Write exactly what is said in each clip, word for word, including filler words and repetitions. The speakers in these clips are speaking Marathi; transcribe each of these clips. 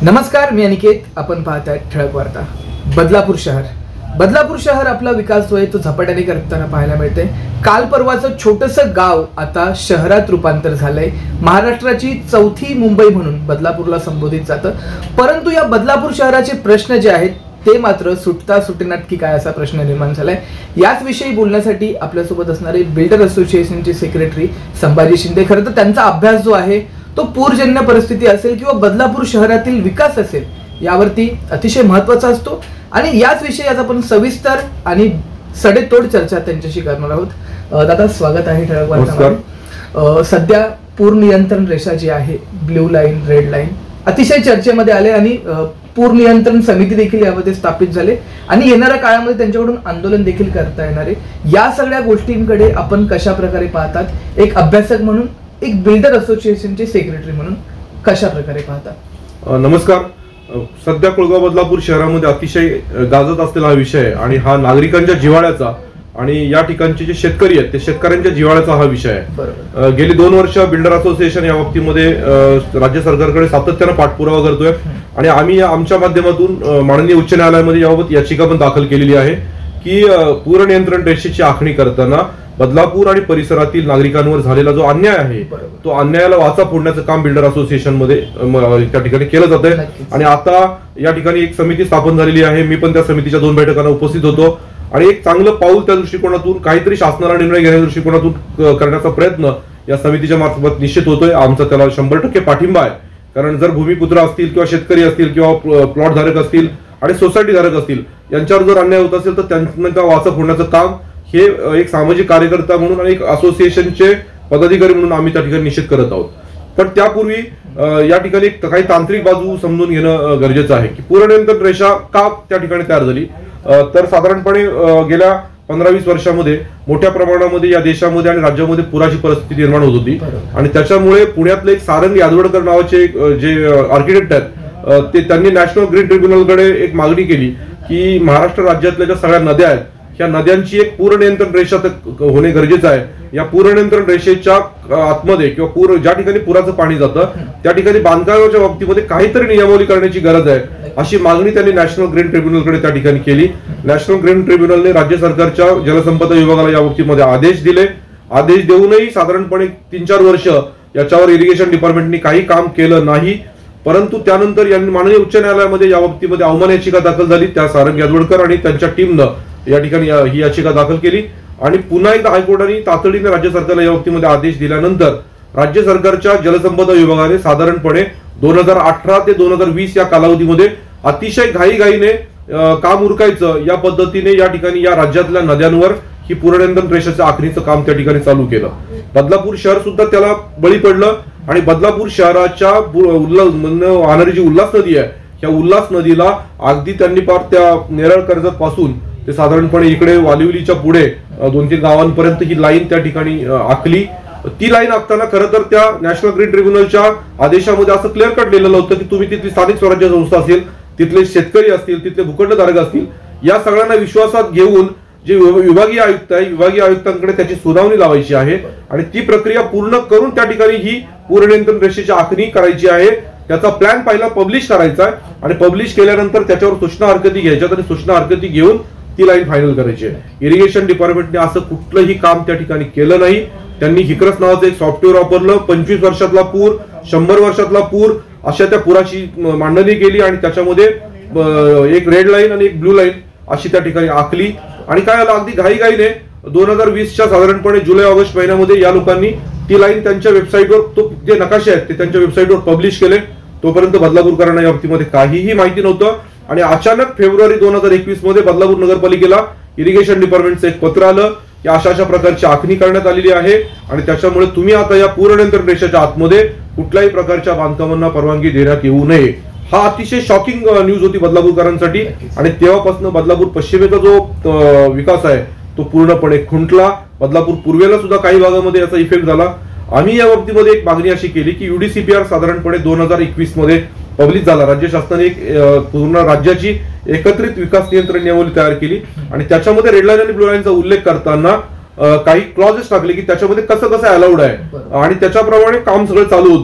नमस्कार, मी अनिकेत. आपण पाहताय ठळक वार्ता. बदलापूर शहर बदलापूर शहर आपला विकास होय तो झपाट्याने करताना पाहायला मिळते. काल परवाचं छोटंसं गाव आता शहरात रूपांतर झालंय. महाराष्ट्राची चौथी मुंबई म्हणून बदलापूरला संबोधित जातं. परंतु या बदलापूर शहराचे प्रश्न जे आहेत ते मात्र सुटता सुटेनात की काय असा प्रश्न निर्माण झालाय. याच विषयी बोलण्यासाठी आपल्यासोबत असणारे बिल्डर असोसिएशनचे सेक्रेटरी संभाजी शिंदे. खरं तर त्यांचा अभ्यास जो आहे तो पूरजन्य परिस्थिती असेल किंवा बदलापूर शहरातील विकास असेल यावरती अतिशय महत्त्वाचा असतो आणि याच विषयी आज आपण सविस्तर आणि सडेतोड चर्चा त्यांच्याशी करणार आहोत. दादा, स्वागत आहे ठळक वार्तामध्ये. सध्या पूर नियंत्रण रेषा जी आहे, ब्ल्यू लाईन, रेड लाईन, अतिशय चर्चेमध्ये आले आणि पूर नियंत्रण समिती देखील यामध्ये स्थापित झाले आणि येणाऱ्या काळामध्ये त्यांच्याकडून आंदोलन देखील करता येणार आहे. या सगळ्या गोष्टींकडे आपण कशा प्रकारे पाहतात, एक अभ्यासक म्हणून, एक बिल्डर असोसिएशनचे सेक्रेटरी म्हणून कशा प्रकारे पाहता? नमस्कार. सध्या कुळगाव बदलापूर शहरामध्ये अतिशय गाजत असलेला हा विषय आहे आणि हा नागरिकांच्या जिव्हाळ्याचा आणि या ठिकाणचे जे शेतकरी आहेत ते शेतकऱ्यांच्या जिव्हाळ्याचा हा विषय आहे. गेली दोन वर्ष बिल्डर असोसिएशन या बाबतीमध्ये राज्य सरकारकडे सातत्यानं पाठपुरावा करतोय आणि आम्ही आमच्या माध्यमातून माननीय उच्च न्यायालयामध्ये याबाबत याचिका पण दाखल केलेली आहे की पूर नियंत्रण रेषेची आखणी करताना बदलापूर आणि परिसरातील नागरिकांवर झालेला जो अन्याय आहे तो अन्यायाला वाचा फोडण्याचं काम बिल्डर असोसिएशन मध्ये त्या ठिकाणी केलं जात आहे. आणि आता या ठिकाणी एक समिती स्थापन झालेली आहे. मी पण त्या समितीच्या दोन बैठकांना उपस्थित होतो आणि एक चांगलं पाऊल त्या दृष्टिकोनातून, काहीतरी शासनाला निर्णय घेण्याच्या दृष्टिकोनातून करण्याचा प्रयत्न या समितीच्या मार्फत निश्चित होतोय. आमचा त्याला शंभर टक्के पाठिंबा आहे. कारण जर भूमिपुत्र असतील किंवा शेतकरी असतील किंवा प्लॉट धारक असतील आणि सोसायटी धारक असतील यांच्यावर जर अन्याय होत असेल तर त्यांना वाचा फोडण्याचं काम हे एक सामाजिक कार्यकर्ता म्हणून आणि एक असोसिएशनचे पदाधिकारी म्हणून आम्ही त्या ठिकाणी निश्चित करत आहोत. पण त्यापूर्वी या ठिकाणी काही तांत्रिक बाजू समजून घेणं गरजेचं आहे की पूर नियंत्रण रेषा का त्या ठिकाणी तयार झाली. तर साधारणपणे गेल्या पंधरा वीस वर्षामध्ये मोठ्या प्रमाणामध्ये या देशामध्ये आणि राज्यामध्ये पुराची परिस्थिती निर्माण होत होती आणि त्याच्यामुळे पुण्यातले एक सारंग यादवडकर नावाचे जे आर्किटेक्ट आहेत ते त्यांनी नॅशनल ग्रीन ट्रिब्युनलकडे एक मागणी केली की महाराष्ट्र राज्यातल्या ज्या सगळ्या नद्या आहेत ह्या नद्यांची एक पूर नियंत्रण रेषा होणे गरजेचं आहे. या पूर नियंत्रण रेषेच्या आतमध्ये किंवा पूर ज्या ठिकाणी पुराचं पाणी जातं त्या ठिकाणी बांधकामाच्या बाबतीमध्ये काहीतरी नियमावली करण्याची गरज आहे, अशी मागणी त्यांनी नॅशनल ग्रीन ट्रिब्युनलकडे त्या ठिकाणी केली. नॅशनल ग्रीन ट्रिब्युनलने राज्य सरकारच्या जलसंपदा विभागाला या बाबतीमध्ये आदेश दिले. आदेश देऊनही साधारणपणे तीन चार वर्ष याच्यावर इरिगेशन डिपार्टमेंटनी काही काम केलं नाही. परंतु त्यानंतर यांनी माननीय उच्च न्यायालयामध्ये या बाबतीमध्ये अवमान याचिका दाखल झाली. त्या सारंग यादवडकर आणि त्यांच्या टीमनं या ठिकाणी ही याचिका दाखल केली आणि पुन्हा एकदा हायकोर्टाने तातडीने राज्य सरकारला या बाबतीमध्ये आदेश दिल्यानंतर राज्य सरकारच्या जलसंपदा विभागाने साधारणपणे दोन हजार अठरा ते दोन हजार वीस या कालावधीमध्ये अतिशय घाईघाईने काम उरकायचं या पद्धतीने या ठिकाणी या राज्यातल्या नद्यांवर ही पूर नियंत्रण रेषेच्या आखणीचं काम त्या ठिकाणी चालू केलं. बदलापूर शहर सुद्धा त्याला बळी पडलं आणि बदलापूर शहराच्या वाहणारी जी उल्हास नदी आहे या उल्हास नदीला अगदी त्यांनी पार त्या नेरळ कर्जत पासून ते साधारणपणे इकडे वालिवलीच्या पुढे दोन तीन गावांपर्यंत ही लाईन त्या ठिकाणी आखली. ती लाईन आखताना खरं तर त्या नॅशनल ग्रीन ट्रिब्युनलच्या आदेशामध्ये असं क्लिअर कट लिहिलेलं होतं की तुम्ही तिथली स्थानिक स्वराज्य संस्था असेल, तिथले शेतकरी असतील, तिथले भूखंडधारक असतील, या सगळ्यांना विश्वासात घेऊन जे विभागीय आयुक्त आहे विभागीय आयुक्तांकडे त्याची सुनावणी लावायची आहे आणि ती प्रक्रिया पूर्ण करून त्या ठिकाणी ही पूर नियंत्रण रेषेची आखणी करायची आहे. त्याचा प्लॅन पहिला पब्लिश करायचा आहे आणि पब्लिश केल्यानंतर त्याच्यावर सूचना हरकती घ्यायच्या आणि सूचना हरकती घेऊन ती लाईन फायनल करायची आहे. इरिगेशन डिपार्टमेंटने असं कुठलंही काम त्या ठिकाणी केलं नाही. त्यांनी हिक्रस नावाचं एक सॉफ्टवेअर वापरलं. पंचवीस वर्षातला पूर, शंभर वर्षातला पूर अशा त्या पुराची मांडणी केली आणि त्याच्यामध्ये एक रेड लाईन आणि एक ब्ल्यू लाईन अशी त्या ठिकाणी आखली. आणि काय आलं, अगदी घाईघाईने दोन हजार वीसच्या साधारणपणे जुलै ऑगस्ट महिन्यामध्ये या लोकांनी ती लाईन त्यांच्या वेबसाईटवर, तो जे नकाशे आहेत ते त्यांच्या वेबसाईटवर पब्लिश केले. तोपर्यंत बदलापूरकरांना या बाबतीमध्ये काहीही माहिती नव्हतं आणि अचानक फेब्रुवारी दोन हजार एकवीस मध्ये बदलापूर नगरपालिकेला इरिगेशन डिपार्टमेंटचं एक पत्र आलं की अशा अशा प्रकारची आखणी करण्यात आलेली आहे आणि त्याच्यामुळे तुम्ही आता या पूर नियंत्रण रेषेच्या आतमध्ये कुठल्याही प्रकारच्या बांधकामांना परवानगी देण्यात येऊ नये. हा अतिशय शॉकिंग न्यूज होती बदलापूरकरांसाठी आणि तेव्हापासून बदलापूर पश्चिमेचा जो विकास आहे तो पूर्णपणे खुंटला. बदलापूर पूर्वेला सुद्धा काही भागामध्ये याचा इफेक्ट झाला. आम्ही या बाबतीमध्ये एक मागणी अशी केली की युडीसीपीआर साधारणपणे दोन हजार एकवीस मध्ये पब्लिश झाला. राज्य शासनाने एक पूर्ण राज्याची एकत्रित विकास नियंत्रण नियमावली तयार केली आणि त्याच्यामध्ये रेड लाईन आणि ब्लू लाईनचा उल्लेख करताना काही क्लॉजेस टाकले की त्याच्यामध्ये कसं कसं अलाउड आहे आणि त्याच्याप्रमाणे काम सगळं चालू होतं.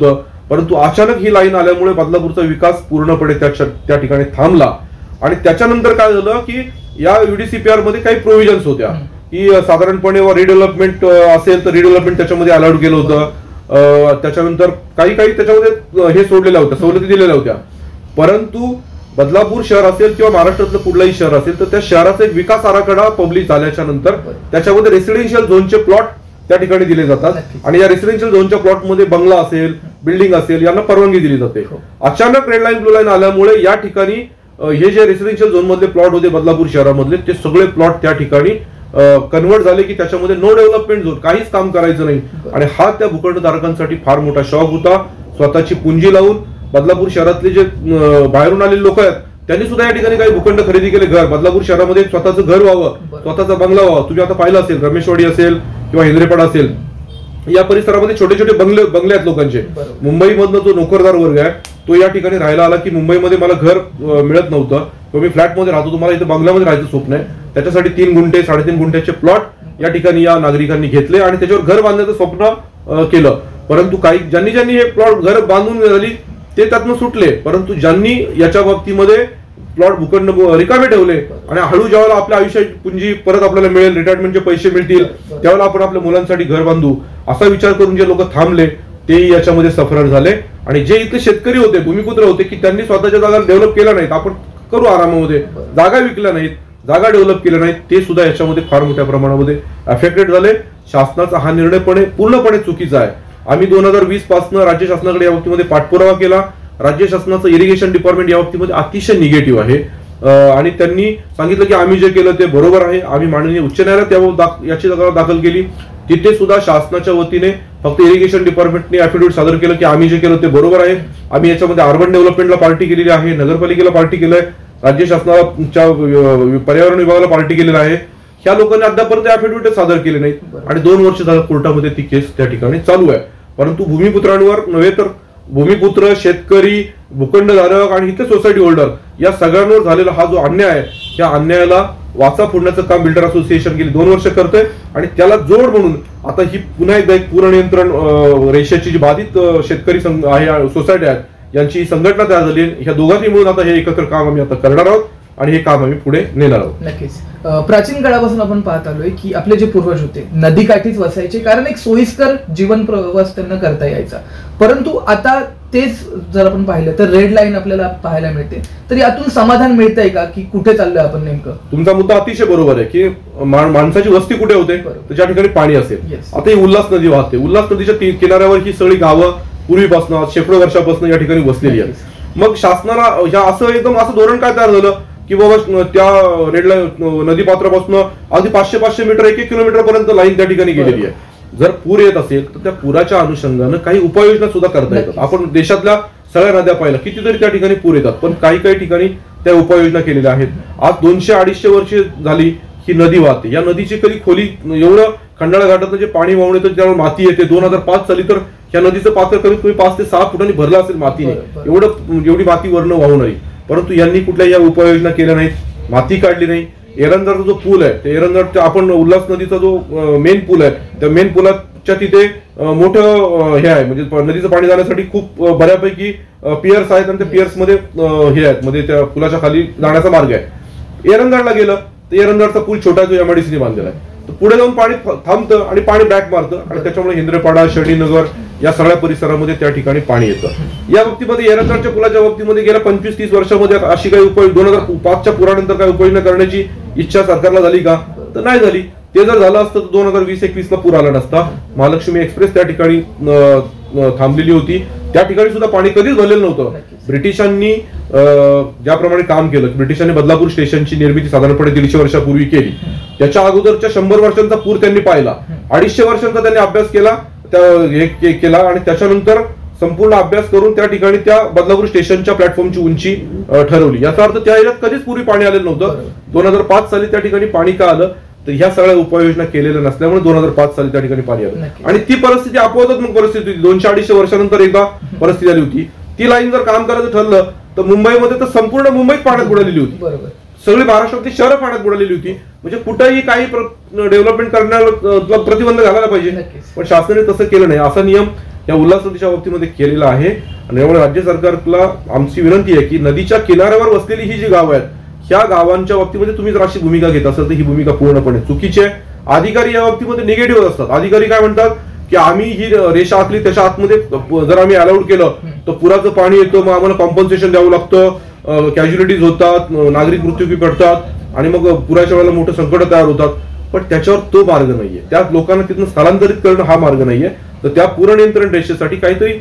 परंतु अचानक ही लाईन आल्यामुळे बदलापूरचा विकास पूर्णपणे त्या त्या ठिकाणी थांबला. आणि त्याच्यानंतर काय झालं की या युडीसीपीआर मध्ये काही प्रोव्हिजन्स होत्या की साधारणपणे रिडेव्हलपमेंट असेल तर रिडेव्हलपमेंट त्याच्यामध्ये अलाउड केलं होतं. त्याच्यानंतर काही काही त्याच्यामध्ये हे सोडलेल्या होत्या, सवलती दिलेल्या होत्या. परंतु बदलापूर शहर असेल किंवा महाराष्ट्रातलं कुठलंही शहर असेल तर त्या शहराचा एक विकास आराखडा पब्लिश झाल्याच्या नंतर त्याच्यामध्ये रेसिडेन्शियल झोनचे प्लॉट त्या ठिकाणी दिले जातात. आणि या रेसिडेन्शियल झोनच्या प्लॉटमध्ये बंगला असेल, बिल्डिंग असेल यांना परवानगी दिली जाते. अचानक रेड लाईन ब्लू लाईन आल्यामुळे या ठिकाणी हे जे रेसिडेन्शियल झोन मधले प्लॉट होते बदलापूर शहरामधले ते सगळे प्लॉट त्या ठिकाणी कन्वर्ट झाले की त्याच्यामध्ये नो डेव्हलपमेंट झोन, काहीच काम करायचं नाही. आणि हा त्या भूखंडधारकांसाठी फार मोठा शॉक होता. स्वतःची पुंजी लावून बदलापूर शहरातले जे बाहेरून आलेले लोक आहेत त्यांनी सुद्धा या ठिकाणी काही भूखंड खरेदी केले. घर बदलापूर शहरामध्ये स्वतःचं घर व्हावं, स्वतःचा बंगला व्हावा. तुम्ही आता पाहिलं असेल रमेशवाडी असेल किंवा हिंद्रेपाडा असेल या परिसरामध्ये छोटे छोटे बंगले बंगले आहेत लोकांचे. मुंबईमधनं जो नोकरदार वर्ग आहे तो या ठिकाणी राहायला आला की मुंबईमध्ये मला घर मिळत नव्हतं किंवा मी फ्लॅटमध्ये राहतो, तुम्हाला इथं बंगल्यामध्ये राहायचं स्वप्न आहे. त्याच्यासाठी तीन गुंठे साडेतीन गुंठ्याचे प्लॉट या ठिकाणी या नागरिकांनी घेतले आणि त्याच्यावर घर बांधण्याचं स्वप्न केलं. परंतु काही ज्यांनी ज्यांनी हे प्लॉट घर बांधून झाली ते त्यातनं सुटले. परंतु ज्यांनी याच्या बाबतीमध्ये प्लॉट भूखंड रिकामे ठेवले आणि हळू ज्यावेळेला आपल्या आयुष्याची पुंजी परत आपल्याला मिळेल, रिटायरमेंटचे पैसे मिळतील, त्यावेळेला आपण आपल्या मुलांसाठी घर बांधू असा विचार करून जे लोक थांबले ते याच्यामध्ये सफर झाले. आणि जे इथले शेतकरी होते, भूमिपुत्र होते की त्यांनी स्वतःच्या जागा डेव्हलप केल्या नाहीत, आपण करू आरामामध्ये, जागा विकल्या नाहीत, जागा डेव्हलप केल्या नाहीत, ते सुद्धा याच्यामध्ये फार मोठ्या प्रमाणामध्ये अफेक्टेड झाले. शासनाचा हा निर्णयपणे पूर्णपणे चुकीचा आहे. आम्ही दोन हजार वीस पासून राज्य शासनाकडे या बाबतीमध्ये पाठपुरावा केला. राज्य शासनाचं इरिगेशन डिपार्टमेंट या बाबतीमध्ये अतिशय निगेटिव्ह आहे आणि त्यांनी सांगितलं की आम्ही जे केलं ते बरोबर आहे. आम्ही माननीय उच्च न्यायालयात याची तक्रार दाखल केली. तिथे सुद्धा शासनाच्या वतीने फक्त इरिगेशन डिपार्टमेंटने अफिडेव्हिट सादर केलं की आम्ही जे केलं ते बरोबर आहे. आम्ही याच्यामध्ये अर्बन डेव्हलपमेंटला पार्टी केलेली आहे, नगरपालिकेला पार्टी केलंय, राज्य शासनाच्या पर्यावरण विभागाला पार्टी केलेला आहे. ह्या लोकांनी अद्यापर्यंत अफिडेव्हिट सादर केले नाहीत आणि दोन वर्ष झालं कोर्टामध्ये ती केस त्या ठिकाणी चालू आहे. परंतु भूमिपुत्रांवर नव्हे तर भूमिपुत्र, शेतकरी, भूखंडधारक आणि इथे सोसायटी होल्डर या सगळ्यांवर झालेला हा जो अन्याय आहे त्या अन्यायाला वाचा फोडण्याचं काम बिल्डर असोसिएशन गेली दोन वर्ष करतंय. आणि त्याला जोड म्हणून आता ही पुन्हा एकदा एक पूर नियंत्रण रेषेची जी बाधित शेतकरी आहे सोसायटी आहेत यांची संघटना तयार झाली. ह्या दोघांनी मिळून आता हे एकत्र काम आम्ही आता करणार आहोत आणि हे काम आम्ही पुढे नेणार आहोत. नक्कीच. प्राचीन काळापासून आपण पाहत आलोय की आपले जे पूर्वज होते नदीकाठीच वसायचे, कारण एक सोयीस्कर जीवन प्रवास त्यांना करता यायचा. परंतु आता तेच जर आपण पाहिलं तर रेड लाईन आपल्याला पाहायला मिळते. तर यातून समाधान मिळतंय का की कुठे चाललोय आपण नेमकं? तुमचा मुद्दा अतिशय बरोबर आहे की माणसाची वस्ती कुठे होते तर ज्या ठिकाणी पाणी असेल. आता ही उल्हास नदी वाहते. उल्हास नदीच्या किनाऱ्यावर ही सगळी गावं पूर्वीपासून शेकडो वर्षापासून या ठिकाणी वसलेली आहेत. मग शासनाला ह्या असं एकदम असं धोरण काय तयार झालं की बाबा त्या रेड लाईन नदी पात्रापासून अगदी पाचशे पाचशे मीटर एक एक किलोमीटर पर्यंत लाईन त्या ठिकाणी गेलेली आहे. जर पूर येत असेल तर त्या पुराच्या अनुषंगानं काही उपाययोजना सुद्धा करता येतात. आपण देशातल्या सगळ्या नद्या पाहिल्या कितीतरी त्या ठिकाणी पूर येतात, पण काही काही ठिकाणी त्या उपाययोजना केलेल्या आहेत. आज दोनशे अडीचशे वर्षे झाली ही नदी वाहते. या नदीची कधी खोली एवढं खंडाळा घाटातलं जे पाणी वाहून येतं त्यावर माती येते. दोन हजार पाच साली तर या नदीचं पात्र कमीत कमी पाच ते सहा फुटांनी भरलं असेल मातीने, एवढं एवढी माती वर्ण वाहून आली. परंतु यांनी कुठल्या या उपाययोजना केल्या नाहीत, माती काढली नाही. एरंदाचा जो पूल आहे त्या एरंदाच्या आपण उल्हास नदीचा जो मेन पूल आहे त्या मेन पुलाच्या तिथे मोठं हे आहे, म्हणजे नदीचं पाणी जाण्यासाठी खूप बऱ्यापैकी पियर्स आहेत आणि त्या पियर्स मध्ये हे आहेत, म्हणजे त्या पुलाच्या खाली जाण्याचा मार्ग आहे. एरंदाडला गेलं तर एरंदाडचा पूल छोटा जो एमआयडीसीने बांधलेला आहे. पुढे जाऊन पाणी थांबतं आणि पाणी बॅक मारतं आणि त्याच्यामुळे हिंद्रेपाडा, शनीनगर या सगळ्या परिसरामध्ये त्या ठिकाणी पाणी येतं. या बाबतीमध्ये एरंदाडच्या पुलाच्या बाबतीमध्ये गेल्या पंचवीस तीस वर्षामध्ये अशी काही उपाय दोन हजार पाचच्या पुरानंतर काही उपाययोजना करण्याची इच्छा सरकारला झाली का तर नाही झाली. ते जर झालं असतं तर दोन हजार वीस एकवीस ला पूर आला नसता. महालक्ष्मी एक्सप्रेस त्या ठिकाणी थांबलेली होती. त्या ठिकाणी सुद्धा पाणी कधीच भरलेलं नव्हतं. ब्रिटिशांनी ज्याप्रमाणे काम केलं, ब्रिटिशांनी बदलापूर स्टेशनची निर्मिती साधारणपणे दीडशे वर्षापूर्वी केली. त्याच्या अगोदरच्या शंभर वर्षांचा पूर त्यांनी पाहिला, अडीचशे वर्षांचा त्यांनी अभ्यास केला त्या केला आणि त्याच्यानंतर संपूर्ण अभ्यास करून त्या ठिकाणी त्या बदलापूर स्टेशनच्या प्लॅटफॉर्मची उंची ठरवली. याचा अर्थ त्या एरियात कधीच पूर्वी पाणी आलेलं नव्हतं. दोन हजार पाच साली त्या ठिकाणी पाणी का आलं तर ह्या सगळ्या उपाययोजना केलेल्या नसल्यामुळे दोन हजार पाच साली त्या ठिकाणी पाणी आलं आणि ती परिस्थिती अपवादात्मक परिस्थिती होती. दोनशे अडीचशे वर्षानंतर एकदा परिस्थिती आली होती. ती लाईन जर काम करायचं ठरलं तर मुंबईमध्ये तर संपूर्ण मुंबईत पाण्यात बुडालेली होती. सगळी महाराष्ट्रातली शहरं पाण्यात बुडालेली होती. म्हणजे कुठेही काही डेव्हलपमेंट करण्याला प्रतिबंध घालायला पाहिजे, पण शासनाने तसं केलं नाही. असा नियम या उल्हास नदीच्या बाबतीमध्ये केलेला आहे. आणि त्यामुळे राज्य सरकारला आमची विनंती आहे की नदीच्या किनाऱ्यावर वसलेली ही जी गावं आहेत, ह्या गावांच्या बाबतीमध्ये तुम्ही जर अशी भूमिका घेत असाल तर ही भूमिका पूर्णपणे चुकीची आहे. अधिकारी या बाबतीमध्ये निगेटिव्ह असतात. अधिकारी काय म्हणतात की आम्ही ही रेषा आखली, त्याच्या आतमध्ये जर आम्ही अलाउड केलं तर पुराचं पाणी येतं, मग आम्हाला कॉम्पन्सेशन द्यावं लागतं, कॅज्युलिटीज होतात, नागरिक मृत्यू पडतात आणि मग पुराच्या वेळेला मोठं संकट तयार होतात. पण त्याच्यावर तो मार्ग नाहीये. त्या लोकांना तिथून स्थलांतरित करणं हा मार्ग नाहीये. तर त्या पूरनियंत्रण रेषेसाठी काहीतरी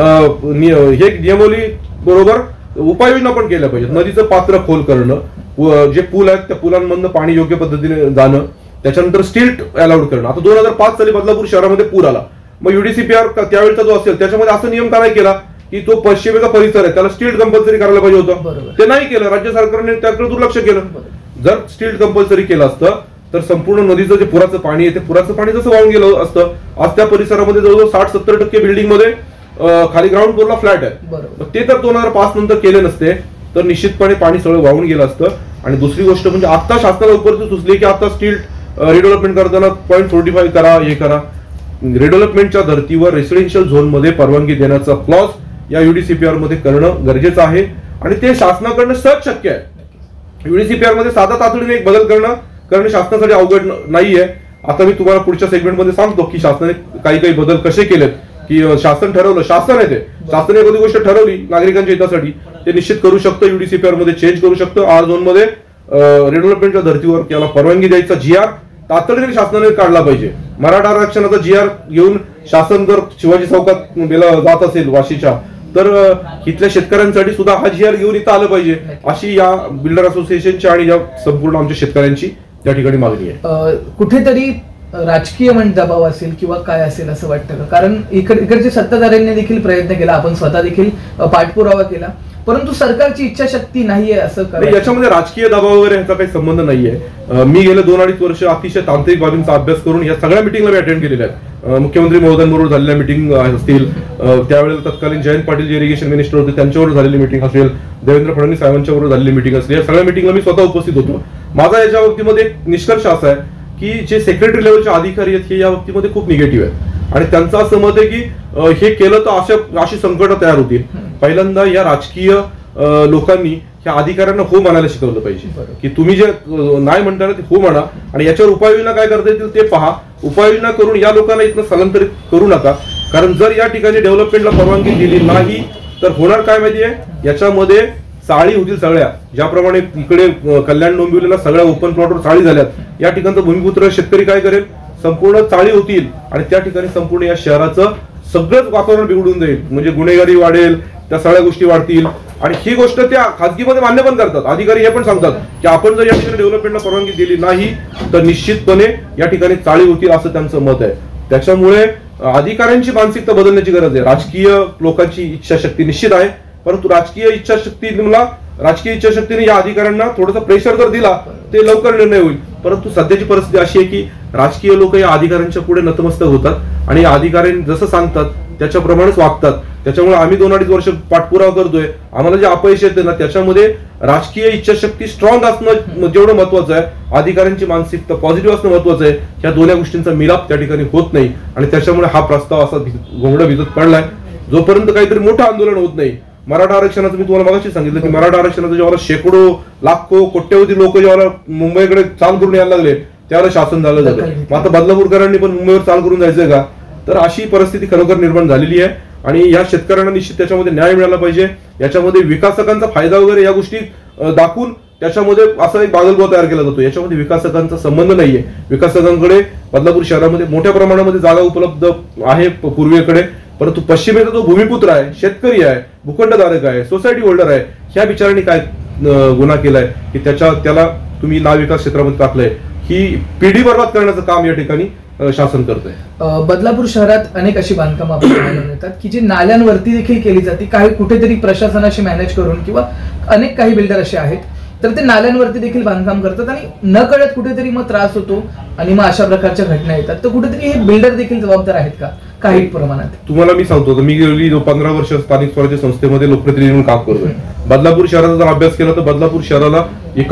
हे नियमावली बरोबर उपाययोजना पण केल्या पाहिजेत. नदीचं पात्र खोल करणं, जे पूल आहेत त्या पुलांमधनं पाणी योग्य पद्धतीने जाणं, त्याच्यानंतर स्टिल्ट अलाउड करणं. आता दोन हजार पाच साली बदलापूर शहरामध्ये पूर आला, मग युडीसीपीआर त्यावेळेचा जो असेल त्याच्यामध्ये असा नियम का नाही केला की तो पश्चिमेचा परिसर आहे त्याला स्टिल्ट कंपल्सरी करायला पाहिजे होतं. ते नाही केलं. राज्य सरकारने त्याकडे दुर्लक्ष केलं. जर स्टिल्ट कंपल्सरी केलं असतं तर संपूर्ण नदीचं जे पुराचं पाणी आहे ते पुराचं पाणी जसं वाहून गेलं असतं. आज त्या परिसरामध्ये जवळजवळ साठ सत्तर टक्के बिल्डिंग मध्ये खाली ग्राउंड फ्लोरला फ्लॅट आहे. ते तर दोन हजार पाच नंतर केले नसते तर निश्चितपणे पाणी सगळं वाहून गेलं असतं. आणि दुसरी गोष्ट म्हणजे आता शासनाला उपस्थित सुचली की आता स्टिल्ट रिडेव्हलपमेंट करताना पॉईंट फोर्टी फाईव्ह करा, हे करा. रिडेव्हलपमेंटच्या धर्तीवर रेसिडेन्शियल झोन मध्ये परवानगी देण्याचा क्लॉज या युडीसीपीआर मध्ये करणं गरजेचं आहे आणि ते शासनाकडनं सहज शक्य आहे. युडीसीपीआर मध्ये साधा तातडीने एक बदल करणं करणं शासनासाठी अवघड नाहीये. आता मी तुम्हाला पुढच्या सेगमेंटमध्ये सांगतो की शासनाने काही काही बदल कसे केलेत की शासन ठरवलं, शासन आहे ते शासनाने एखादी गोष्ट ठरवली नागरिकांच्या हितासाठी ते निश्चित करू शकतं. युडीसीपीआर मध्ये चेंज करू शकतं. आर झोन मध्ये रिडेव्हलपमेंटच्या धर्तीवर त्याला परवानगी द्यायचा जी आर तातडीने शासनाने काढला पाहिजे. मराठा आरक्षणाचा जी आर घेऊन शासन जर शिवाजी चौकात जात असेल वाशीच्या तर इथल्या शेतकऱ्यांसाठी सुद्धा हा जी आर घेऊन इथं आलं पाहिजे अशी या बिल्डर असोसिएशनची आणि या संपूर्ण आमच्या शेतकऱ्यांची त्या ठिकाणी मागणी आहे. कुठेतरी राजकीय म्हण दबाव असेल किंवा काय असेल असं वाटतं का? कारण इकड इकडच्या सत्ताधाऱ्यांनी देखील प्रयत्न केला, आपण स्वतः देखील पाठपुरावा केला, परंतु सरकारची इच्छाशक्ती नाहीये असं. याच्यामध्ये राजकीय दबाव वगैरे ह्याचा काही संबंध नाहीये. मी गेले दोन अडीच वर्ष अतिशय तांत्रिक बाबींचा अभ्यास करून या सगळ्या मिटिंगला मी अटेंड केलेल्या आहेत. मुख्यमंत्री महोदयांबरोबर झालेल्या मिटिंग असतील, त्यावेळेला तत्कालीन जयंत पाटील जे इरिगेशन मिनिस्टर होते त्यांच्याबरोबर झालेली मिटिंग असेल, देवेंद्र फडणवीस साहेबांच्या बरोबर झालेली मिटिंग असेल, या सगळ्या मिटिंगला मी स्वतः उपस्थित होतो. माझा याच्या बाबतीमध्ये एक निष्कर्ष असा आहे की जे सेक्रेटरी लेवलचे अधिकारी आहेत हे या बाबतीमध्ये खूप निगेटिव्ह आहेत आणि त्यांचं असं मत आहे की हे केलं तर अशा अशी संकट तयार होतील. पहिल्यांदा या राजकीय लोकांनी ह्या अधिकाऱ्यांना हो म्हणायला शिकवलं पाहिजे की तुम्ही जे नाही म्हणता ते हो म्हणा आणि याच्यावर उपाययोजना काय करता येतील ते पहा. उपाययोजना करून या लोकांना इथनं स्थलांतरित करू नका. कारण जर या ठिकाणी डेव्हलपमेंटला परवानगी दिली नाही तर होणार काय माहितीये, याच्यामध्ये चाळी होतील सगळ्या. ज्याप्रमाणे इकडे कल्याण डोंबिवलीला सगळ्या ओपन प्लॉटवर चाळी झाल्यात, या ठिकाणचा भूमिपुत्र शेतकरी काय करेल, संपूर्ण चाळी होतील आणि त्या ठिकाणी संपूर्ण या शहराचं सगळंच वातावरण बिघडून जाईल. म्हणजे गुन्हेगारी वाढेल, त्या सगळ्या गोष्टी वाढतील आणि ही गोष्ट त्या खासगीमध्ये मान्य पण करतात. अधिकारी हे पण सांगतात की आपण जर या ठिकाणी डेव्हलपमेंटला परवानगी दिली नाही तर निश्चितपणे या ठिकाणी चाळी होतील असं त्यांचं मत आहे. त्याच्यामुळे अधिकाऱ्यांची मानसिकता बदलण्याची गरज आहे. राजकीय लोकांची इच्छाशक्ती निश्चित आहे, परंतु राजकीय इच्छाशक्तीला राजकीय इच्छाशक्तीने या अधिकाऱ्यांना थोडासा प्रेशर जर दिला ते लवकर निर्णय होईल. परंतु सध्याची परिस्थिती अशी आहे की राजकीय लोक या अधिकाऱ्यांच्या पुढे नतमस्तक होतात आणि या अधिकाऱ्यांनी जसं सांगतात त्याच्याप्रमाणेच वागतात. त्याच्यामुळे आम्ही दोन अडीच वर्ष पाठपुरावा करतोय. आम्हाला जे अपयश येते ना त्याच्यामध्ये राजकीय इच्छाशक्ती स्ट्रॉंग असणं जेवढं महत्वाचं आहे, अधिकाऱ्यांची मानसिकता पॉझिटिव्ह असणं महत्वाचं आहे. ह्या दोन्ही गोष्टींचा मिलाप त्या ठिकाणी होत नाही आणि त्याच्यामुळे हा प्रस्ताव असा घोंगडा भिजत पडलाय. जोपर्यंत काहीतरी मोठं आंदोलन होत नाही, मराठा आरक्षणाचं मी तुम्हाला मगाशी सांगितलं की मराठा आरक्षणाचं जेव्हा शेकडो लाखो कोट्यवधी लोक जेव्हा मुंबईकडे चाल करून यायला लागले त्यावेळेला शासन झालं जातं. मग आता बदलापूरकरांनी पण मुंबईवर चाल करून जायचंय का? तर अशी परिस्थिती खरोखर निर्माण झालेली आहे आणि या शेतकऱ्यांना निश्चित त्याच्यामध्ये न्याय मिळाला पाहिजे. याच्यामध्ये विकासकांचा फायदा वगैरे या गोष्टी दाखवून त्याच्यामध्ये असा एक बागलगोवा तयार केला जातो. याच्यामध्ये विकासकांचा संबंध नाहीये. विकासकांकडे बदलापूर शहरामध्ये मोठ्या प्रमाणामध्ये जागा उपलब्ध आहे पूर्वेकडे, परंतु पश्चिमेचा जो भूमिपुत्र आहे, शेतकरी आहे, भूखंडधारक आहे, सोसायटी होल्डर आहे, ह्या बिचारांनी काय गुन्हा केलाय की त्याच्या त्याला तुम्ही नाव विकास क्षेत्रामध्ये टाकलंय. ही पिढी बर्बाद करण्याचं काम या ठिकाणी शासन करतंय. बदलापूर शहरात अनेक अशी बांधकामं आपल्याला मिळतात की जी नाल्यांवरती देखील केली जाते. काही कुठेतरी प्रशासनाशी मॅनेज करून किंवा अनेक काही बिल्डर असे आहेत तर ते नाल्यांवरती देखील बांधकाम करतात आणि न कळत कुठेतरी मग त्रास होतो आणि मग अशा प्रकारच्या घटना येतात. तर कुठेतरी हे बिल्डर देखील जबाबदार आहेत का काही प्रमाणात? तुम्हाला मी सांगतो, मी गेली पंधरा वर्ष स्थानिक स्वराज्य संस्थेमध्ये लोकप्रतिनिधी म्हणून काम करतोय. बदलापूर शहराचा जर अभ्यास केला तर बदलापूर शहराला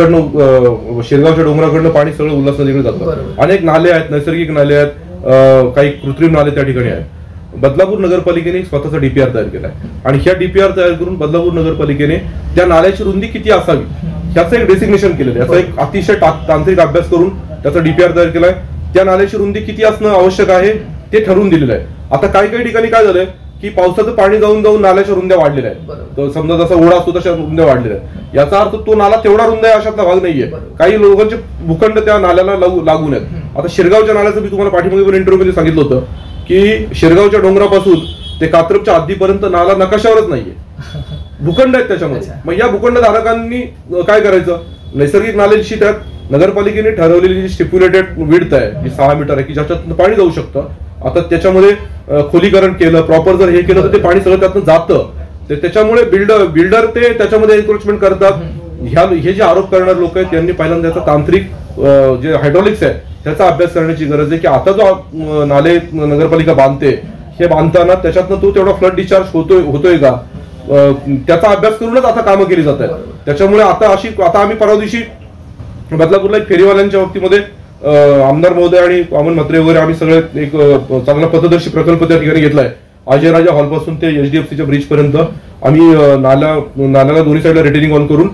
इकडनं शेरगावच्या डोंगराकडनं पाणी सगळं उल्हास नदीकडे जातं. अनेक नाले आहेत, नैसर्गिक नाले आहेत, काही कृत्रिम नाले त्या ठिकाणी आहेत. बदलापूर नगरपालिकेने स्वतःचा डीपीआर तयार केलाय आणि ह्या डीपीआर तयार करून बदलापूर नगरपालिकेने त्या नाल्याची रुंदी किती असावी ह्याचं एक डेसिग्नेशन केलेलं आहे. याचा एक अतिशय तांत्रिक अभ्यास करून त्याचा डीपीआर तयार केलाय. त्या नाल्याची रुंदी किती असणं आवश्यक आहे ते ठरवून दिलेलं आहे. आता काही काही ठिकाणी काय झालंय की पावसाचं पाणी जाऊन जाऊन नाल्याच्या रुंद्या वाढलेल्या आहेत. समजा जसा ओढा असतो तशा रुंद्या वाढलेल्या आहेत. याचा अर्थ तो नाला तेवढा रुंद आहे अशातला भाग नाहीये. काही लोकांचे भूखंड त्या नाल्याला लागून आहेत. आता शिरगावच्या नाल्याचं मी तुम्हाला पाठीमागे पण इंटरव्ह्यू मध्ये सांगितलं होतं की शिरगावच्या डोंगरापासून ते कात्रपच्या आधीपर्यंत नाला नकाशावरच नाहीये, भूखंड आहेत त्याच्यामध्ये. मग या भूखंड धारकांनी काय करायचं? नैसर्गिक नाल्याची त्यात नगरपालिकेने ठरवलेली जी स्टिप्युलेटेड विड्थ आहे जी सहा मीटर आहे की ज्याच्यात पाणी जाऊ शकतं. आता त्याच्यामध्ये खोलीकरण केलं प्रॉपर जर हे केलं तर ते पाणी सगळं त्यातनं जातं. त्याच्यामुळे बिल्डर बिल्डर ते त्याच्यामध्ये एन्क्रोचमेंट करतात. ह्या हे जे आरोप करणारे लोक आहेत त्यांनी पहिल्यांदा त्याचा तांत्रिक जे हायड्रॉलिक्स आहे त्याचा अभ्यास करण्याची गरज आहे की आता जो नाले नगरपालिका बांधते हे बांधताना त्याच्यातनं तो तेवढा फ्लड डिस्चार्ज होतोय होतोय का त्याचा अभ्यास करूनच आता कामं केली जात आहेत. त्याच्यामुळे आता अशी आता आम्ही परवा दिवशी बदलापूरला एक फेरीवाल्यांच्या बाबतीमध्ये आमदार महोदय आणि अमन म्हात्रे वगैरे आम्ही सगळे एक चांगला पथदर्शी प्रकल्प त्या ठिकाणी घेतलाय. अजयराजा हॉल पासून ते एचडीएफसीच्या ब्रिज पर्यंत आम्ही नाल्या नाल्याला दोन्ही साईडला रिटेनिंग वॉल करून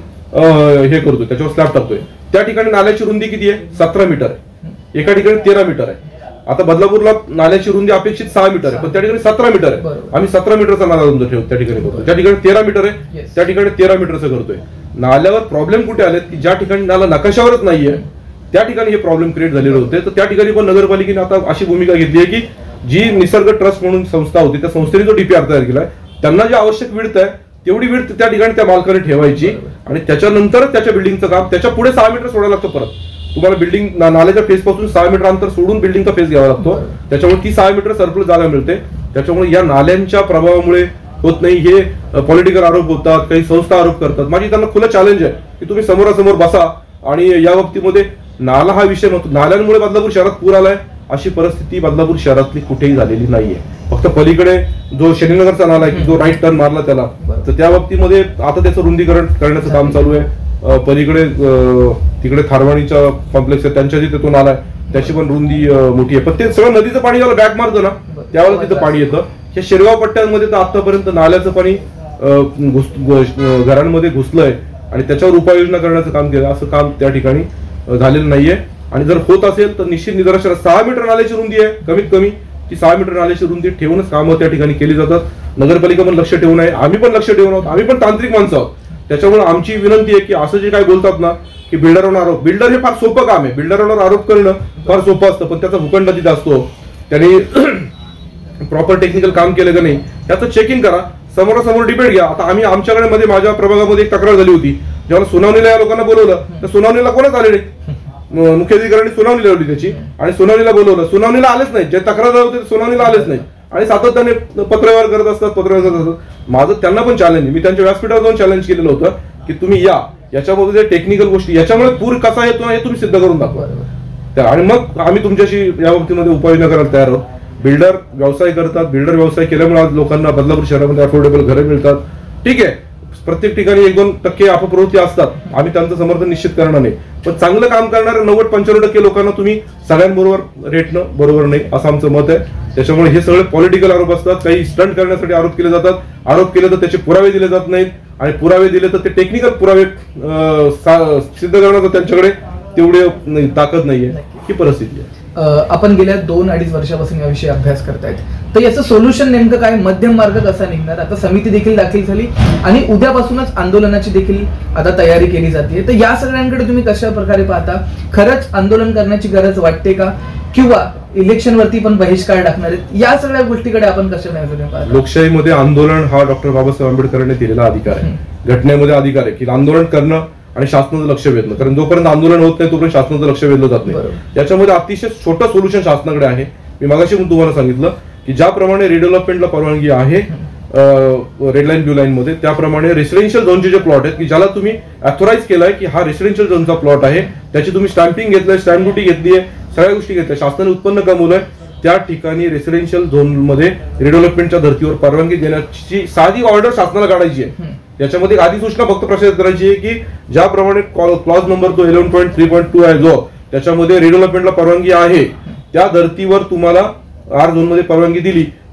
हे करतोय, त्याच्यावर स्लॅब टाकतोय. त्या ठिकाणी नाल्याची रुंदी किती आहे? सतरा मीटर आहे. एका ठिकाणी तेरा मीटर आहे. आता बदलापूरला नाल्याची रुंदी अपेक्षित सहा मीटर आहे पण त्या ठिकाणी सतरा मीटर आहे. आम्ही सतरा मीटरचा नाला रुंद ठेवतो त्या ठिकाणी करतो. त्या ठिकाणी तेरा मीटर आहे त्या ठिकाणी तेरा मीटरचं करतोय. नाल्यावर प्रॉब्लेम कुठे आलेत की ज्या ठिकाणी नाला नकाशावरच नाहीये त्या ठिकाणी हे प्रॉब्लेम क्रिएट झालेले होते. तर त्या ठिकाणी पण नगरपालिकेने आता अशी भूमिका घेतली आहे की जी निसर्ग ट्रस्ट म्हणून संस्था होती त्या संस्थेने जो डीपीआर तयार केलाय त्यांना जे आवश्यक विड्थ आहे तेवढी विड्थ त्या ठिकाणी त्या मालकाने ठेवायची आणि त्याच्यानंतरच त्याच्या बिल्डिंगचं काम त्याच्या पुढे सहा मीटर सोडायला लागतं. परत तुम्हाला बिल्डिंग नाल्याच्या फेस पासून सहा मीटर अंतर सोडून बिल्डिंगचा फेस घ्यावा लागतो. त्याच्यामुळे ती सहा मीटर सरप्लस जागा मिळते. त्याच्यामुळे या नाल्यांच्या प्रभावामुळे होत नाही हे पॉलिटिकल आरोप होतात, काही संस्था आरोप करतात. माझी त्यांना खुलं चॅलेंज आहे की तुम्ही समोरासमोर बसा आणि या बाबतीमध्ये नाला हा विषय नव्हतो. नाल्यांमुळे बदलापूर शहरात पूर आलाय अशी परिस्थिती बदलापूर शहरातली कुठेही झालेली नाहीये. फक्त पलीकडे जो शनीनगरचा नाला आहे की जो राईट टर्न मारला त्याला तर त्या बाबतीमध्ये आता त्याचं रुंदीकरण करण्याचं काम चालू आहे. पलीकडे तिकडे थारवाणीच्या कॉम्प्लेक्स आहे त्यांच्या जिथे तो नाला आहे त्याची पण रुंदी मोठी आहे. पण ते सगळं नदीचं पाणी ज्याला बॅक मारतं ना त्यावेळेला तिथं पाणी येतं. हे शिरगाव पट्ट्यांमध्ये तर आतापर्यंत नाल्याचं पाणी घरांमध्ये घुसलंय आणि त्याच्यावर उपाययोजना करण्याचं काम केलं असं काम त्या ठिकाणी झालेलं नाहीये. आणि जर होत असेल तर निश्चित निदर्शनास सहा मीटर नाल्याची रुंदी आहे कमीत कमी ती सहा मीटर नाल्याची रुंदी ठेवूनच कामं त्या ठिकाणी केली जातात. नगरपालिका पण लक्ष ठेवून आहे, आम्ही पण लक्ष ठेवून आहोत. आम्ही पण तांत्रिक माणसं आहोत. त्याच्यामुळे आमची विनंती आहे की असं जे काय बोलतात ना की बिल्डरवर आरोप, बिल्डर हे फार सोपं काम आहे. बिल्डरवर आरोप करणं फार सोपं असतं पण त्याचा भूखंड तिथे असतो. त्यांनी प्रॉपर टेक्निकल काम केलं का नाही त्याचं चेकिंग करा, समोरासमोर डिबेट घ्या. आता आम्ही आमच्याकडे मध्ये माझ्या प्रभागामध्ये एक तक्रार झाली होती. जेव्हा सुनावणीला या लोकांना बोलवलं तर सुनावणीला कोणच आले नाही. मुख्याधिकाऱ्यांनी सुनावणी लावली त्याची आणि सुनावणीला बोलवलं, सुनावणीला आलेच नाही. जे तक्रार होते सुनावणीला आलेच नाही आणि सातत्याने पत्रव्यवहार करत असतात पत्रव्यवहार करत असतात. माझं त्यांना पण चॅलेंज आहे, मी त्यांच्या व्यासपीठावर जाऊन चॅलेंज केलेलं होतं की तुम्ही या याच्यामध्ये टेक्निकल गोष्टी याच्यामुळे पूर कसा येतो हे तुम्ही सिद्ध करून दाखवा आणि मग आम्ही तुमच्याशी या बाबतीमध्ये उपाययोजना करायला तयार आहोत. बिल्डर व्यवसाय करतात, बिल्डर व्यवसाय केल्यामुळे आज लोकांना बदलापूर शहरामध्ये अफोर्डेबल घरे मिळतात. ठीक आहे, प्रत्येक ठिकाणी एक दोन टक्के अपप्रवृत्ती असतात, आम्ही त्यांचं समर्थन निश्चित करणार नाही. पण चांगलं काम करणाऱ्या नव्वद पंच्याण्णव टक्के लोकांना तुम्ही सगळ्यांबरोबर रेटणं बरोबर नाही असं आमचं मत आहे. त्याच्यामुळे हे सगळे पॉलिटिकल आरोप असतात, काही स्टंट करण्यासाठी आरोप केले जातात. आरोप केले तर त्याचे पुरावे दिले जात नाहीत आणि पुरावे दिले तर ते टेक्निकल पुरावे सिद्ध करण्याचं त्यांच्याकडे तेवढे ताकद नाहीये. ही परिस्थिती आहे. आपण गेल्या दोन अडीच वर्षापासून याविषयी अभ्यास करतायत तर याचं सोल्युशन नेमकं काय, मध्यम मार्ग कसा निघणार? आता समिती देखील दाखल झाली आणि उद्यापासूनच आंदोलनाची देखील आता तयारी केली जाते. तर या सगळ्यांकडे तुम्ही कशा प्रकारे पाहता? खरंच आंदोलन करण्याची गरज वाटते का किंवा इलेक्शन वरती पण बहिष्कार टाकणार आहेत? या सगळ्या गोष्टीकडे आपण कशा पाहता? लोकशाहीमध्ये आंदोलन हा डॉक्टर बाबासाहेब आंबेडकरांनी दिलेला अधिकार आहे, घटनेमध्ये अधिकार आहे की आंदोलन करणं आणि शासनाचं लक्ष वेधणं. कारण जोपर्यंत आंदोलन होत नाही तोपर्यंत शासनाचं लक्ष वेधलं जात नाही. याच्यामध्ये अतिशय छोटं सोल्युशन शासनाकडे आहे. मी मागाशी पण तुम्हाला सांगितलं की ज्याप्रमाणे रिडेव्हलपमेंटला परवानगी आहे रेड लाईन ब्लू लाईन मध्ये त्याप्रमाणे रेसिडेन्शियल झोनचे जे प्लॉट आहेत की ज्याला तुम्ही ऑथोराइज केलाय की हा रेसिडेन्शियल झोनचा प्लॉट आहे, त्याची तुम्ही स्टॅम्पिंग घेतलंय, स्टॅम्प ड्युटी घेतली आहे, सगळ्या गोष्टी घेतल्या, शासनाने उत्पन्न कमवलंय, त्या ठिकाणी रेसिडेन्शियल झोन मध्ये रिडेव्हलपमेंटच्या धर्तीवर परवानगी देण्याची साधी ऑर्डर शासनाला काढायची आहे. याच्यामध्ये अधिसूचना फक्त प्रसारित करायची आहे की ज्याप्रमाणे क्लॉज नंबर तो eleven point three point two आहे जो त्याच्यामध्ये रिडेव्हलपमेंटला परवानगी आहे त्या धर्तीवर तुम्हाला आर झोन मध्ये परवानगी दिली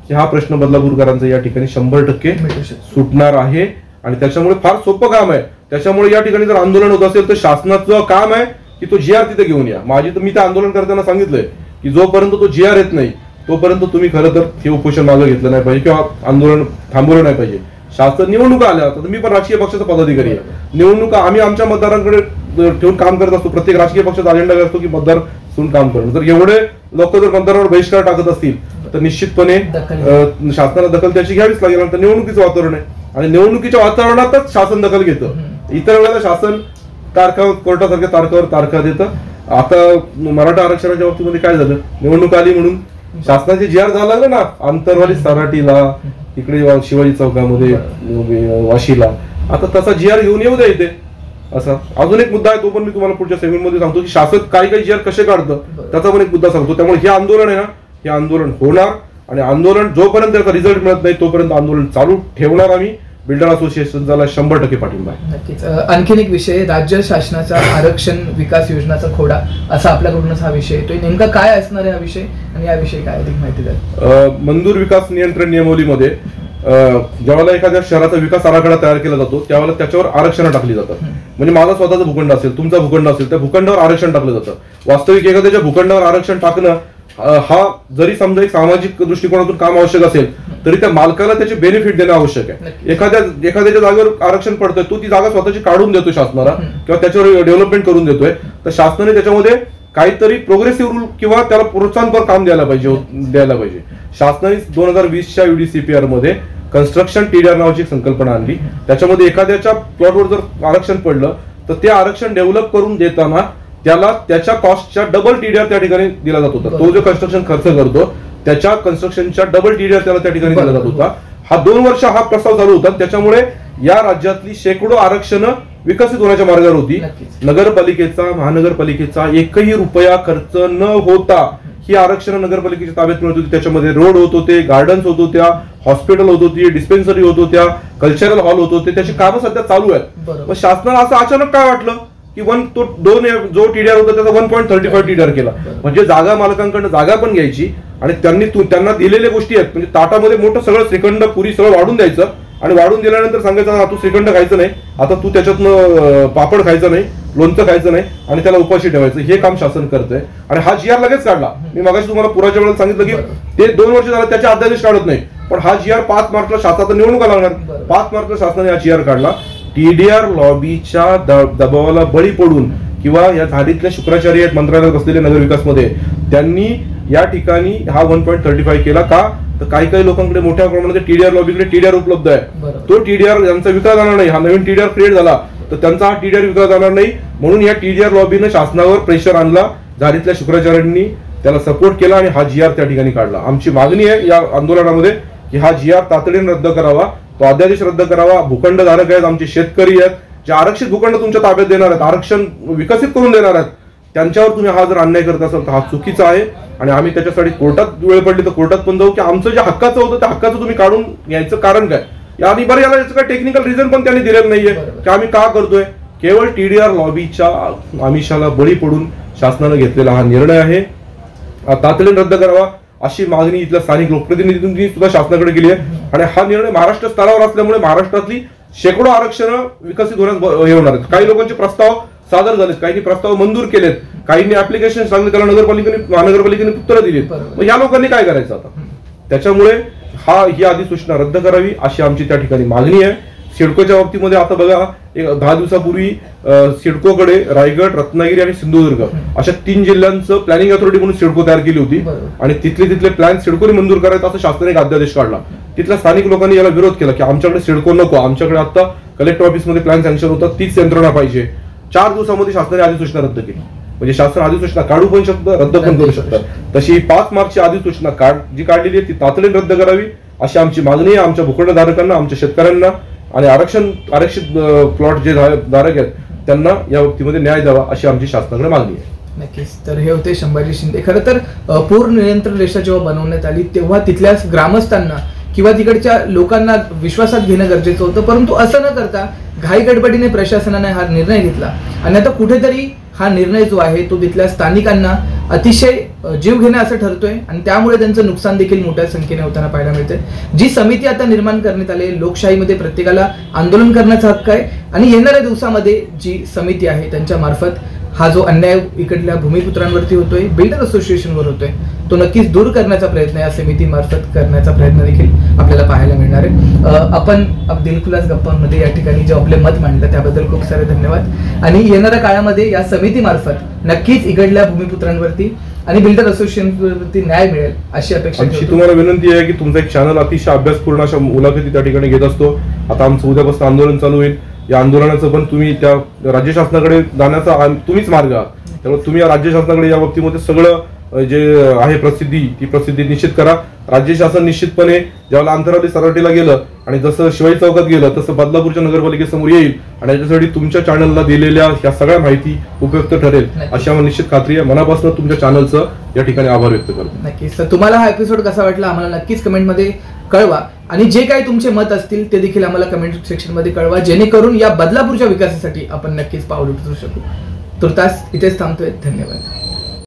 की हा प्रश्न बदलापूरकरांचा या ठिकाणी शंभर टक्के सुटणार आहे. आणि त्याच्यामुळे फार सोपं काम आहे. त्याच्यामुळे या ठिकाणी जर आंदोलन होत असेल तर शासनाचं काम आहे की तो जी आर तिथे घेऊन या. माझी तर मी त्या आंदोलन करताना सांगितलंय की जोपर्यंत तो जी आर येत नाही तोपर्यंत तुम्ही खरं तर हे उपोषण मागे घेतलं नाही पाहिजे किंवा आंदोलन थांबवलं नाही पाहिजे. शासन निवडणुका आल्या तर मी पण राजकीय पक्षाचा पदाधिकारी आहे. निवडणुका आम्ही आमच्या मतदारांकडे ठेवून काम करत असतो. प्रत्येक राजकीय पक्षाचा अजेंडा असतो की मतदार सुन काम करणं. जर एवढे लोक जर मतदारावर बहिष्कार टाकत असतील तर निश्चितपणे शासनाला दखल त्याची घ्यावीच लागेल. आणि निवडणुकीचं वातावरण आहे आणि निवडणुकीच्या वातावरणातच शासन दखल घेतं. इतर वेळेला शासन तारखा कोर्टासारख्या तारखावर तारखा देतं. आता मराठा आरक्षणाच्या बाबतीमध्ये काय झालं, निवडणूक आली म्हणून शासनाचे जी आर झाला लागलं ना, आंतरवाली सराटीला तिकडे शिवाजी चौकामध्ये वाशीला, आता तसा जी आर घेऊन येऊ द्या इथे. असा अजून एक मुद्दा आहे, तो पण मी तुम्हाला पुढच्या सेगमेंटमध्ये सांगतो की शासन काही काही जी आर कसे काढतं त्याचा पण एक मुद्दा सांगतो. त्यामुळे हे आंदोलन आहे ना, हे आंदोलन होणार आणि आंदोलन जोपर्यंत त्याचा रिझल्ट मिळत नाही तोपर्यंत आंदोलन चालू ठेवणार आम्ही. बिल्डर असोसिएशनला शंभर टक्के पाठिंबा आहे. नक्कीच. आणखीन एक विषय, राज्य शासनाचा आरक्षण विकास योजनाचा खोडा असा आपल्याकडूनच हा विषय येतोय. नेमका काय असणार आहे हा विषय आणि याविषयी काय अधिक माहिती द्या. मंजूर विकास नियंत्रण नियमावलीमध्ये ज्यावेळेला एखाद्या शहराचा विकास आराखडा तयार केला जातो त्यावेळेला त्याच्यावर आरक्षण टाकली जातात. म्हणजे माझा स्वतःचा भूखंड असेल, तुमचा भूखंड असेल, त्या भूखंडावर आरक्षण टाकलं जातं. वास्तविक एखाद्याच्या भूखंडावर आरक्षण टाकणं हा जरी समजा एक सामाजिक दृष्टिकोनातून काम आवश्यक असेल तरी त्या मालकाला त्याचे बेनिफिट देणं आवश्यक आहे. एखाद्या एखाद्याच्या जागेवर आरक्षण पडतंय, तो ती जागा स्वतःची काढून देतो शासनाला किंवा त्याच्यावर डेव्हलपमेंट करून देतोय, तर शासनाने त्याच्यामध्ये काहीतरी प्रोग्रेसिव्ह रूल किंवा त्याला प्रोत्साहनपर काम द्यायला पाहिजे द्यायला पाहिजे शासनाने दोन हजार वीसच्या युडीसीपीआर मध्ये कन्स्ट्रक्शन टीडीआर नावाची एक संकल्पना आणली. त्याच्यामध्ये एखाद्याच्या प्लॉटवर जर आरक्षण पडलं तर ते आरक्षण डेव्हलप करून देताना त्याला त्याच्या कॉस्टच्या डबल टीडीआर त्या ठिकाणी दिला जात होता. तो जो कन्स्ट्रक्शन खर्च करतो त्याच्या कन्स्ट्रक्शनच्या डबल टीडीआर त्याला त्या ठिकाणी दिला जात होता. हा दोन वर्ष हा प्रस्ताव चालू होता. त्याच्यामुळे या राज्यातली शेकडो आरक्षण विकसित होण्याच्या मार्गावर होती. नगरपालिकेचा महानगरपालिकेचा एकही रुपया खर्च न होता ही आरक्षण नगरपालिकेच्या ताब्यात मिळत होती. त्याच्यामध्ये रोड होत होते, गार्डन्स होत होत्या, हॉस्पिटल होत होती, डिस्पेन्सरी होत होत्या, कल्चरल हॉल होत होते. त्याची कामं सध्या चालू आहेत. मग शासनाला असं अचानक काय वाटलं की वन तो दोन जो टीडीआर होता त्याचा one point thirty five TDR केला. म्हणजे जागा मालकांकडनं जागा पण घ्यायची आणि त्यांनी त्यांना दिलेल्या गोष्टी आहेत, म्हणजे ताटामध्ये मोठं सगळं श्रीखंड पुरी सगळं वाढून द्यायचं आणि वाढून दिल्यानंतर सांगायचं तू श्रीखंड खायचं नाही, आता तू त्याच्यातनं पापड खायचं नाही, लोणचं खायचं नाही आणि त्याला उपाशी ठेवायचं. हे काम शासन करतंय आणि हा जी आर लगेच काढला. मी मागाशी तुम्हाला पुराच्या वेळेला सांगितलं की ते दोन वर्ष झालं त्याचे अध्यादेश काढत नाही, पण हा जी आर पाच मार्चला शासनाचा निवडणुका लागणार, पाच मार्चला शासनाने हा जी आर काढला. टीडीआर लॉबीच्या दबावाला बळी पडून किंवा या झाडीतल्या शुक्राचार्य आहेत मंत्रालयात बसलेले नगरविकास मध्ये, त्यांनी या ठिकाणी हा वन पॉईंट थर्टी फाईव्ह केला. का तर काही काही लोकांकडे मोठ्या प्रमाणात टीडीआर लॉबीकडे टीडीआर उपलब्ध आहे. तो टीडीआर यांचा विकला जाणार नाही. हा नवीन टीडीआर क्रिएट झाला तर त्यांचा हा टीडीआर विकला जाणार नाही म्हणून या टीडीआर लॉबीने शासनावर प्रेशर आणला. झाडीतल्या शुक्राचार्यांनी त्याला सपोर्ट केला आणि हा जी आर त्या ठिकाणी काढला. आमची मागणी आहे या आंदोलनामध्ये की हा जी आर तातडीने रद्द करावा, तो अध्यादेश रद्द करावा. भूखंडधारक आहेत, आमचे शेतकरी आहेत, जे आरक्षित भूखंड तुमच्या ताब्यात देणार आहेत, आरक्षण विकसित करून देणार आहेत, त्यांच्यावर तुम्ही हा जर अन्याय करत असाल तर हा चुकीचा आहे आणि आम्ही त्याच्यासाठी कोर्टात वेळ पडली तर कोर्टात पण जाऊ की आमचं जे हक्काचं होतं त्या हक्काचं तुम्ही काढून घ्यायचं कारण काय. आणि बरं याला याचं काय टेक्निकल रिझन पण त्यांनी दिलेलं नाहीये की आम्ही का करतोय. केवळ टीडीआर लॉबीच्या आमिषाला बळी पडून शासनानं घेतलेला हा निर्णय आहे. तातडीने रद्द करावा अशी मागणी इथल्या स्थानिक लोकप्रतिनिधींनी सुद्धा शासनाकडे केली आहे. आणि हा निर्णय महाराष्ट्र स्तरावर असल्यामुळे महाराष्ट्रातली शेकडो आरक्षण विकसित होण्यास हे होणार आहेत. काही लोकांचे प्रस्ताव सादर झालेत, काही प्रस्ताव मंजूर केलेत, काहींनी ऍप्लिकेशन सांगितलं, त्याला नगरपालिकेने महानगरपालिकेने उत्तरं दिलीत. मग या लोकांनी काय करायचं आता. त्याच्यामुळे हा ही अधिसूचना रद्द करावी अशी आमची त्या ठिकाणी मागणी आहे. सिडकोच्या बाबतीमध्ये आता बघा, एक दहा दिवसापूर्वी सिडकोकडे रायगड, रत्नागिरी आणि सिंधुदुर्ग अशा तीन जिल्ह्यांचं प्लॅनिंग अथॉरिटी म्हणून सिडको तयार केली होती आणि तिथले तिथले प्लॅन सिडकोने मंजूर करायचा असं शासनाने एक अध्यादेश काढला. तिथल्या स्थानिक लोकांनी याला विरोध केला की आमच्याकडे सिडको नको, आमच्याकडे आता कलेक्टर ऑफिसमध्ये प्लॅन सँक्शन होतं, तीच यंत्रणा पाहिजे. चार दिवसामध्ये शासनाने अधिसूचना रद्द केली. म्हणजे शासन अधिसूचना काढू पण शकतं, रद्द पण करू शकतात. तशी पाच मार्चची अधिसूचना काढ जी काढलेली आहे ती तातडीने रद्द करावी अशी आमची मागणी आहे. आमच्या भूखंडधारकांना, आमच्या शेतकऱ्यांना आणि आरक्षण आरक्षित प्लॉट जे धारक आहेत त्यांना या बाबतीमध्ये न्याय द्यावा अशी आमची शासनाकडे मागणी आहे. नक्कीच. तर हे होते संभाजी शिंदे. खरं तर पूर नियंत्रण रेषा जेव्हा बनवण्यात आली तेव्हा तिथल्या ग्रामस्थांना किंवा तिकडच्या लोकांना विश्वासात घेणं गरजेचं होतं, परंतु असं न करता घाई गडबडीने प्रशासनाने हा निर्णय घेतला आणि आता कुठेतरी हा निर्णय जो आहे तो तिथल्या स्थानिकांना अतिशय जीव घेणं असं ठरतोय आणि त्यामुळे त्यांचं नुकसान देखील मोठ्या संख्येने होताना पाहायला मिळते. जी समिती आता निर्माण करण्यात आली, लोकशाहीमध्ये प्रत्येकाला आंदोलन करण्याचा हक्क आहे आणि येणाऱ्या दिवसामध्ये जी समिती आहे त्यांच्या मार्फत हा जो अन्याय इकडल्या भूमिपुत्रांवरती होतोय, बिल्डर असोसिएशनवर होतोय, तो नक्कीच दूर करण्याचा प्रयत्न या समितीमार्फत करण्याचा प्रयत्न देखील आपल्याला पाहायला मिळणार आहे. आपण दिलखुलास गप्पांमध्ये या ठिकाणी जे आपले मत मांडलं त्याबद्दल खूप सारे धन्यवाद आणि येणाऱ्या काळामध्ये या समितीमार्फत नक्कीच इकडल्या भूमिपुत्रांवरती आणि बिल्डर असोसिएशनवरती न्याय मिळेल अशी अपेक्षा अशी तुम्हाला विनंती आहे की तुमचा एक चॅनल अतिशय अभ्यासपूर्ण अशा मुलाखती त्या ठिकाणी घेत असतो. आता आमचं उद्यापासून आंदोलन चालू होईल. या आंदोलनाचं पण तुम्ही त्या राज्य शासनाकडे जाण्याचा तुम्हीच मार्ग आहात. त्यामुळे तुम्ही या राज्य शासनाकडे या बाबतीमध्ये सगळं जे आहे प्रसिद्धी ती प्रसिद्धी निश्चित करा. राज्य शासन निश्चितपणे ज्यावेळेला अंतरावली सराटीला गेलं आणि जसं शिवाजी चौकात गेलं तसं बदलापूरच्या नगरपालिकेसमोर येईल आणि याच्यासाठी तुमच्या चॅनलला दिलेल्या या सगळ्या माहिती उपयुक्त ठरेल अशी आम्हाला निश्चित खात्री आहे. मनापासून तुमच्या चॅनलचं या ठिकाणी आभार व्यक्त करतो. नक्कीच. तर तुम्हाला हा एपिसोड कसा वाटला आम्हाला नक्कीच कमेंटमध्ये कळवा आणि जे काही तुमचे मत असतील ते देखील आम्हाला कमेंट सेक्शनमध्ये कळवा, जेणेकरून या बदलापूरच्या विकासासाठी आपण नक्कीच पाऊल उचलू शकू. तुर्तास इथेच थांबतोय. धन्यवाद.